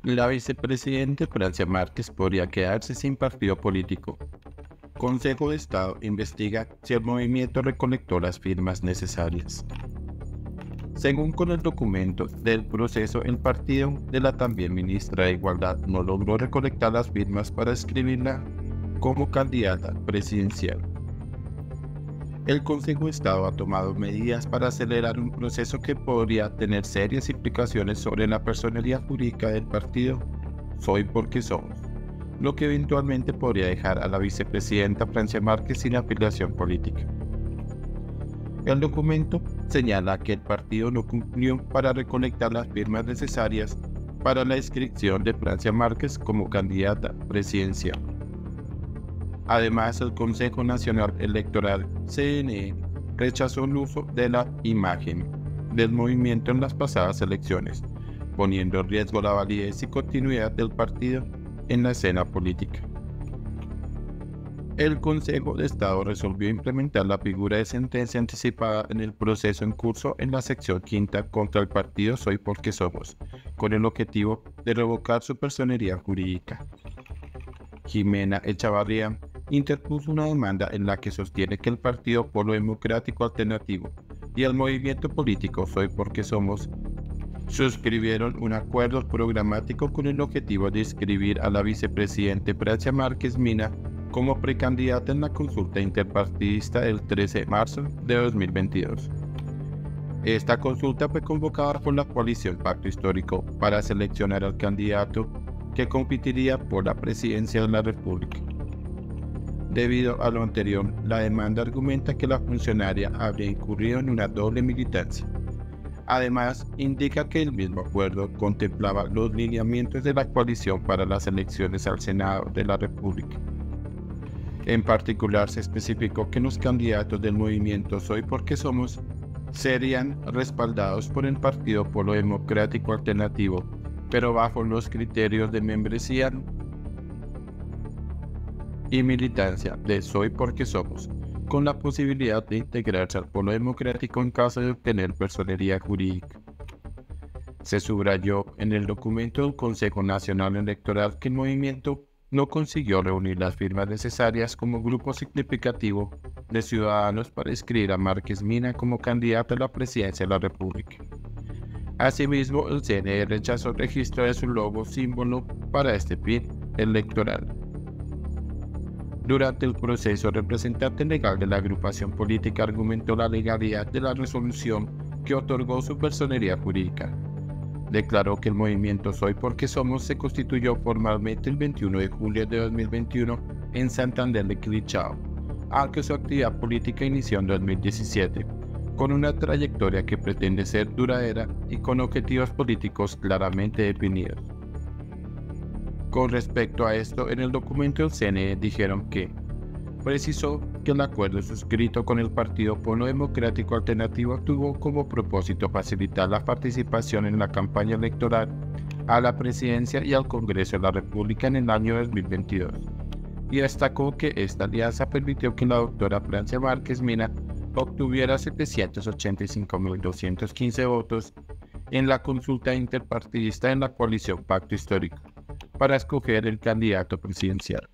La vicepresidenta Francia Márquez podría quedarse sin partido político. Consejo de Estado investiga si el movimiento recolectó las firmas necesarias. Según con el documento del proceso, el partido de la también ministra de Igualdad no logró recolectar las firmas para inscribirla como candidata presidencial. El Consejo de Estado ha tomado medidas para acelerar un proceso que podría tener serias implicaciones sobre la personería jurídica del partido Soy Porque Somos, lo que eventualmente podría dejar a la vicepresidenta Francia Márquez sin afiliación política. El documento señala que el partido no cumplió para recolectar las firmas necesarias para la inscripción de Francia Márquez como candidata presidencial. Además, el Consejo Nacional Electoral, CNE, rechazó el uso de la imagen del movimiento en las pasadas elecciones, poniendo en riesgo la validez y continuidad del partido en la escena política. El Consejo de Estado resolvió implementar la figura de sentencia anticipada en el proceso en curso en la sección quinta contra el partido Soy Porque Somos, con el objetivo de revocar su personería jurídica. Jimena Echavarría interpuso una demanda en la que sostiene que el Partido Polo Democrático Alternativo y el movimiento político Soy Porque Somos suscribieron un acuerdo programático con el objetivo de inscribir a la vicepresidenta Francia Márquez Mina como precandidata en la consulta interpartidista del 13 de marzo de 2022. Esta consulta fue convocada por la coalición Pacto Histórico para seleccionar al candidato que competiría por la presidencia de la República. Debido a lo anterior, la demanda argumenta que la funcionaria habría incurrido en una doble militancia. Además, indica que el mismo acuerdo contemplaba los lineamientos de la coalición para las elecciones al Senado de la República. En particular, se especificó que los candidatos del movimiento Soy Porque Somos serían respaldados por el Partido Polo Democrático Alternativo, pero bajo los criterios de membresía y militancia de Soy Porque Somos, con la posibilidad de integrarse al Polo Democrático en caso de obtener personería jurídica. Se subrayó en el documento del Consejo Nacional Electoral que el movimiento no consiguió reunir las firmas necesarias como grupo significativo de ciudadanos para inscribir a Márquez Mina como candidata a la presidencia de la República. Asimismo, el CNE rechazó el registro de su logo símbolo para este fin electoral. Durante el proceso, el representante legal de la agrupación política argumentó la legalidad de la resolución que otorgó su personería jurídica. Declaró que el movimiento Soy Porque Somos se constituyó formalmente el 21 de julio de 2021 en Santander de Quilichao, aunque su actividad política inició en 2017, con una trayectoria que pretende ser duradera y con objetivos políticos claramente definidos. Con respecto a esto, en el documento del CNE dijeron que precisó que el acuerdo suscrito con el Partido Polo Democrático Alternativo tuvo como propósito facilitar la participación en la campaña electoral a la presidencia y al Congreso de la República en el año 2022, y destacó que esta alianza permitió que la doctora Francia Márquez Mina obtuviera 785.215 votos en la consulta interpartidista en la coalición Pacto Histórico para escoger el candidato presidencial.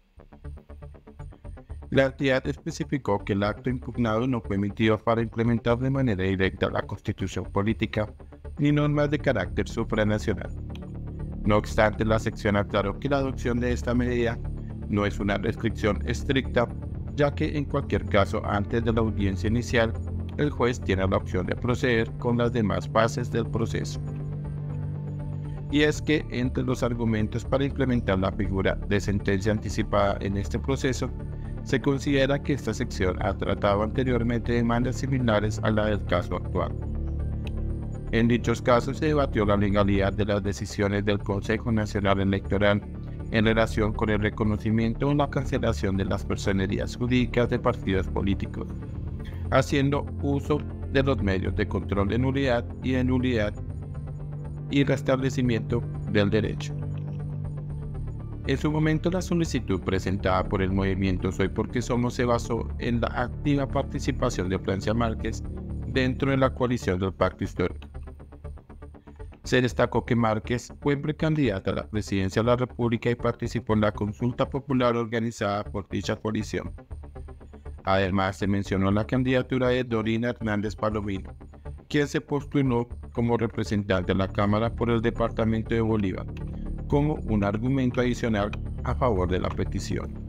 La entidad especificó que el acto impugnado no fue emitido para implementar de manera directa la Constitución política ni normas de carácter supranacional. No obstante, la sección aclaró que la adopción de esta medida no es una restricción estricta, ya que en cualquier caso, antes de la audiencia inicial, el juez tiene la opción de proceder con las demás fases del proceso. Y es que entre los argumentos para implementar la figura de sentencia anticipada en este proceso, se considera que esta sección ha tratado anteriormente demandas similares a la del caso actual. En dichos casos se debatió la legalidad de las decisiones del Consejo Nacional Electoral en relación con el reconocimiento o la cancelación de las personerías jurídicas de partidos políticos, haciendo uso de los medios de control de nulidad y restablecimiento del derecho. En su momento, la solicitud presentada por el movimiento Soy Porque Somos se basó en la activa participación de Francia Márquez dentro de la coalición del Pacto Histórico. Se destacó que Márquez fue precandidata a la presidencia de la República y participó en la consulta popular organizada por dicha coalición. Además, se mencionó la candidatura de Dorina Hernández Palomino, quien se postuló como representante a la Cámara por el departamento de Bolívar, como un argumento adicional a favor de la petición.